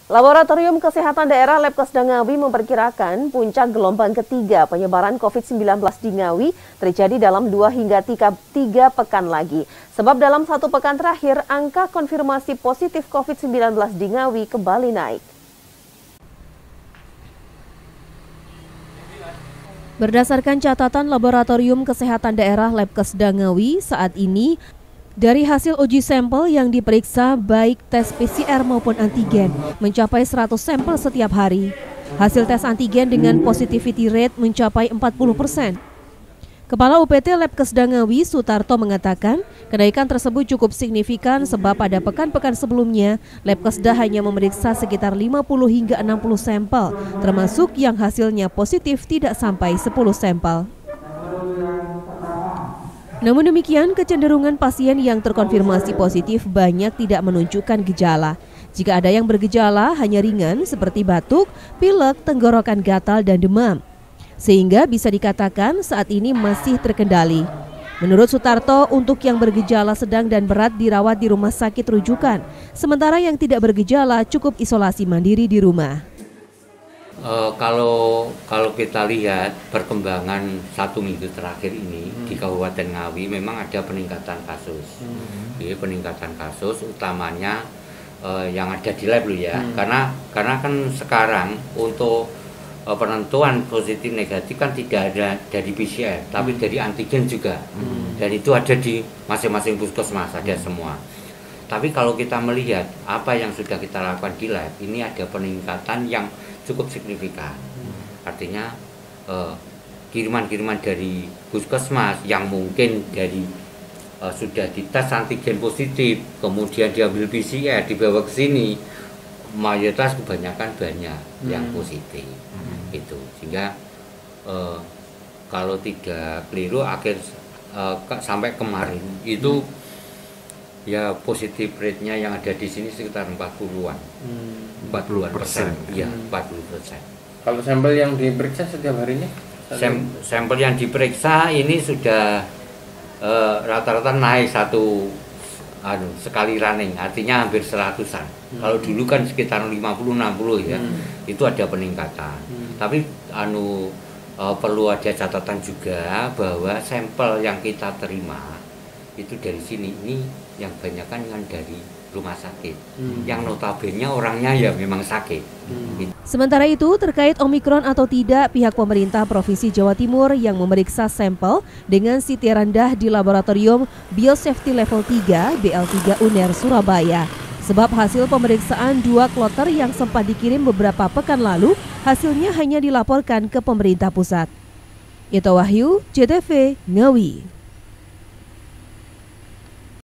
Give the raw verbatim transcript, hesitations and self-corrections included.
Laboratorium Kesehatan Daerah Labkesda Ngawi memperkirakan puncak gelombang ketiga penyebaran COVID sembilan belas di Ngawi terjadi dalam dua hingga tiga pekan lagi. Sebab dalam satu pekan terakhir, angka konfirmasi positif COVID sembilan belas di Ngawi kembali naik. Berdasarkan catatan Laboratorium Kesehatan Daerah Labkesda Ngawi, saat ini dari hasil uji sampel yang diperiksa baik tes P C R maupun antigen mencapai seratus sampel setiap hari. Hasil tes antigen dengan positivity rate mencapai empat puluh persen. Kepala U P T Labkesda Ngawi, Sutarto, mengatakan kenaikan tersebut cukup signifikan sebab pada pekan-pekan sebelumnya Labkesda hanya memeriksa sekitar lima puluh hingga enam puluh sampel, termasuk yang hasilnya positif tidak sampai sepuluh sampel. Namun demikian, kecenderungan pasien yang terkonfirmasi positif banyak tidak menunjukkan gejala. Jika ada yang bergejala, hanya ringan seperti batuk, pilek, tenggorokan gatal, dan demam. Sehingga bisa dikatakan saat ini masih terkendali. Menurut Sutarto, untuk yang bergejala sedang dan berat dirawat di rumah sakit rujukan, sementara yang tidak bergejala cukup isolasi mandiri di rumah. Uh, kalau kalau kita lihat perkembangan satu minggu terakhir ini hmm. di Kabupaten Ngawi memang ada peningkatan kasus, hmm. Jadi, peningkatan kasus utamanya uh, yang ada di lab ya, hmm. karena karena kan sekarang untuk uh, penentuan positif negatif kan tidak ada dari P C R, tapi hmm. dari antigen juga, hmm. dan itu ada di masing-masing puskesmas ada hmm. semua. Tapi kalau kita melihat apa yang sudah kita lakukan di lab, ini ada peningkatan yang cukup signifikan. Artinya eh, kiriman-kiriman dari puskesmas yang mungkin dari eh, sudah dites antigen positif, kemudian diambil P C R, dibawa ke sini, mayoritas kebanyakan banyak hmm. yang positif. Hmm. Itu sehingga eh, kalau tidak keliru akhir eh, ke, sampai kemarin itu hmm. ya positif rate-nya yang ada di sini sekitar empat puluhan. Hmm. empat puluhan persen. Iya, hmm. empat puluh persen. Kalau sampel yang diperiksa setiap harinya? Sam, sampel yang diperiksa ini sudah rata-rata uh, naik satu anu, sekali running, artinya hampir seratusan. Hmm. Kalau dulu kan sekitar lima puluh enam puluh ya. Hmm. Itu ada peningkatan. Hmm. Tapi anu uh, perlu ada catatan juga bahwa sampel yang kita terima itu dari sini ini yang banyak kan yang dari rumah sakit, hmm. yang notabene orangnya ya memang sakit. Hmm. Sementara itu, terkait Omikron atau tidak, pihak pemerintah Provinsi Jawa Timur yang memeriksa sampel dengan C T rendah di Laboratorium Biosafety Level tiga B L tiga U N E R Surabaya. Sebab hasil pemeriksaan dua kloter yang sempat dikirim beberapa pekan lalu, hasilnya hanya dilaporkan ke pemerintah pusat. Ito Wahyu, J T V, Ngawi.